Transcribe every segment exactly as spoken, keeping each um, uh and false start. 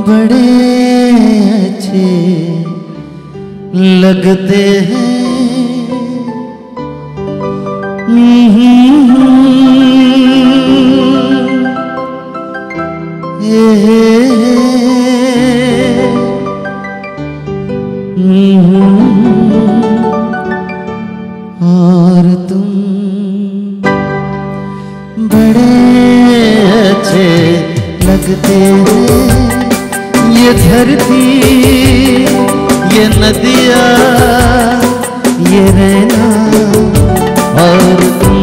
बड़े अच्छे लगते हैं। और तुम बड़े अच्छे लगते हैं। ये धरती, ये नदिया, ये रहना, और तुम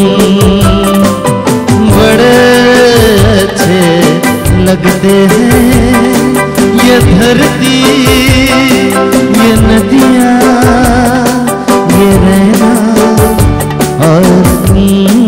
बड़े अच्छे लगते हैं। ये धरती, ये नदिया, ये रहना, और तुम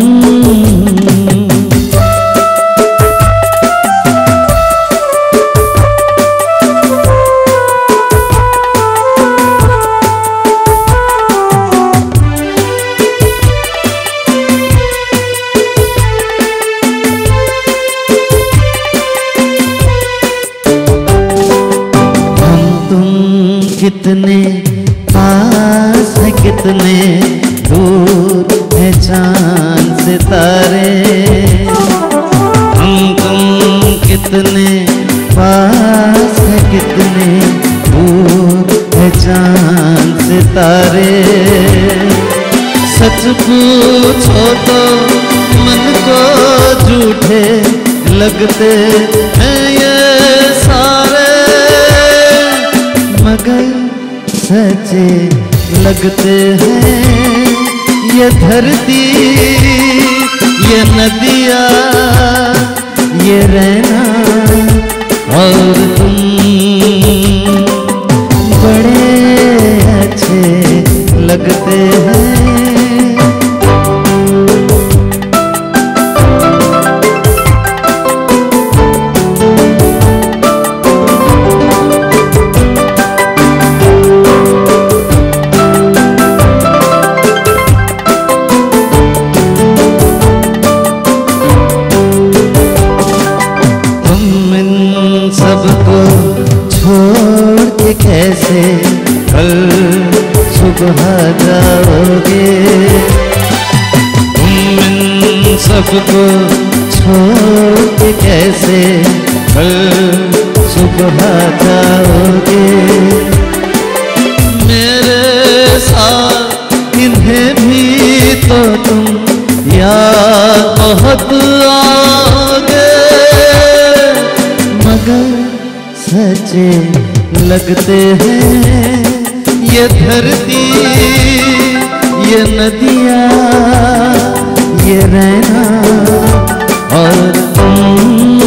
कितने पास है, कितने दूर है चांद सितारे। हम तुम कितने पास है, कितने दूर है चांद सितारे। सच पूछो तो मन को झूठे लगते हैं ये सारे, मगर सच्चे लगते हैं। ये धरती, ये नदिया, ये रहना, और तुम बड़े अच्छे लगते हैं। सबको छोड़ के कैसे कल सुबह जाओगे। तुम इन सबको छोड़ के कैसे कल सुबह जाओगे। मेरे साथ इन्हें भी तो तुम याद बहुत आओगे, मगर सच्चे लगते हैं। ये धरती, ये नदियाँ, ये रहना, और तुम